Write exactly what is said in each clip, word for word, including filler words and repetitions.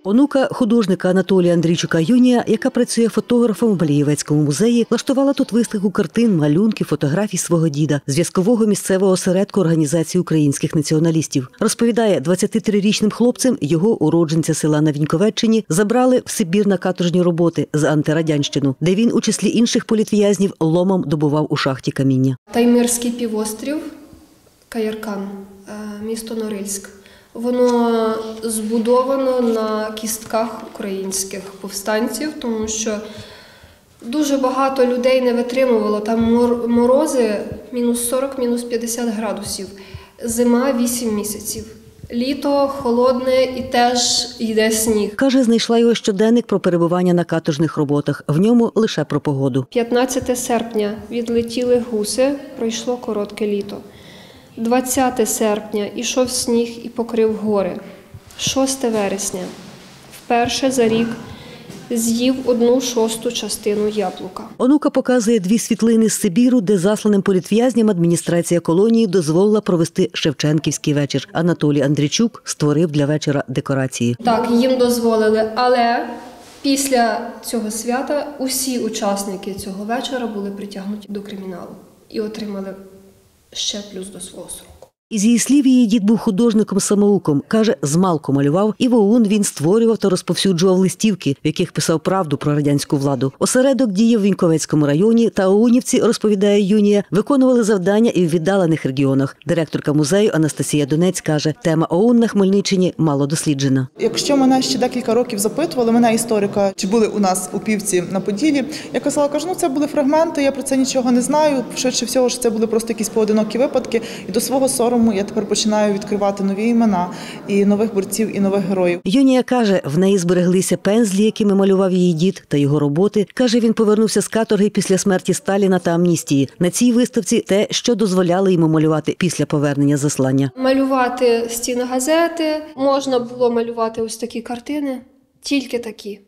Онука художника Анатолія Андрійчука Юнія, яка працює фотографом в Балієвецькому музеї, влаштувала тут виставку картин, малюнків, фотографій свого діда, зв'язкового місцевого осередку Організації українських націоналістів. Розповідає, двадцятитрирічним хлопцем його, уродженця села на Віньковеччині, забрали в Сибір на каторжні роботи за антирадянщину, де він, у числі інших політв'язнів, ломом добував у шахті каміння. Таймирський півострів, Каяркан, місто Норильськ. Воно збудовано на кістках українських повстанців, тому що дуже багато людей не витримувало. Там морози мінус сорок, мінус п'ятдесят градусів, зима вісім місяців. Літо холодне і теж йде сніг. Каже, знайшла його щоденник про перебування на каторжних роботах. В ньому лише про погоду. п'ятнадцяте серпня відлетіли гуси, пройшло коротке літо. двадцяте серпня ішов сніг і покрив гори. шосте вересня вперше за рік з'їв одну шосту частину яблука. Онука показує дві світлини з Сибіру, де засланим політв'язням адміністрація колонії дозволила провести Шевченківський вечір. Анатолій Андрійчук створив для вечора декорації. Так, їм дозволили, але після цього свята усі учасники цього вечора були притягнуті до криміналу і отримали ще плюс до свого сроку. Із її слів, її дід був художником-самоуком. Каже, змалку малював, і в ОУН він створював та розповсюджував листівки, в яких писав правду про радянську владу. Осередок діяв в Віньковецькому районі, та оунівці, розповідає Юнія, виконували завдання і в віддалених регіонах. Директорка музею Анастасія Донець каже, тема ОУН на Хмельниччині мало досліджена. Якщо мене ще декілька років запитували, мене історика, чи були у нас у Півці на Поділі, я казала, кажу, ну це були фрагменти, я про це нічого не знаю. Швидше всього, що це були просто якісь поодинокі випадки. І до свого сорому я тепер починаю відкривати нові імена і нових борців, і нових героїв. Юнія каже, в неї збереглися пензлі, якими малював її дід, та його роботи. Каже, він повернувся з каторги після смерті Сталіна та амністії. На цій виставці те, що дозволяли йому малювати після повернення з заслання. Малювати стіни газети, можна було малювати ось такі картини, тільки такі.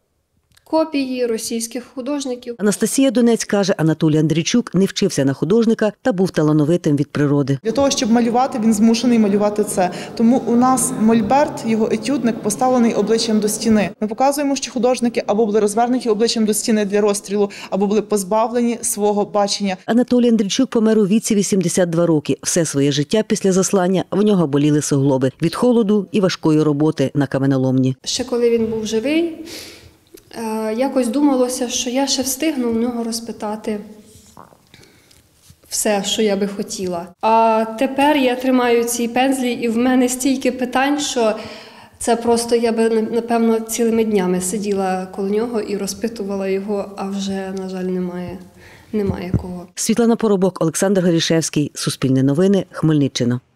Копії російських художників. Анастасія Донець каже, Анатолій Андрійчук не вчився на художника та був талановитим від природи. Для того, щоб малювати, він змушений малювати це. Тому у нас мольберт, його етюдник, поставлений обличчям до стіни. Ми показуємо, що художники або були розвернуті обличчям до стіни для розстрілу, або були позбавлені свого бачення. Анатолій Андрійчук помер у віці вісімдесят два роки. Все своє життя після заслання в нього боліли суглоби від холоду і важкої роботи на каменоломні. Ще коли він був живий, якось думалося, що я ще встигну в нього розпитати все, що я би хотіла. А тепер я тримаю ці пензлі, і в мене стільки питань, що це просто я би, напевно, цілими днями сиділа коло нього і розпитувала його, а вже, на жаль, немає, немає кого. Світлана Поробок, Олександр Горішевський, Суспільне новини, Хмельниччина.